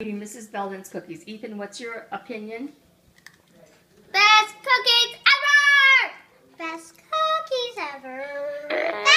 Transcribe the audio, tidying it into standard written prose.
Mrs. Belden's cookies. Ethan, what's your opinion? Best cookies ever! Best cookies ever!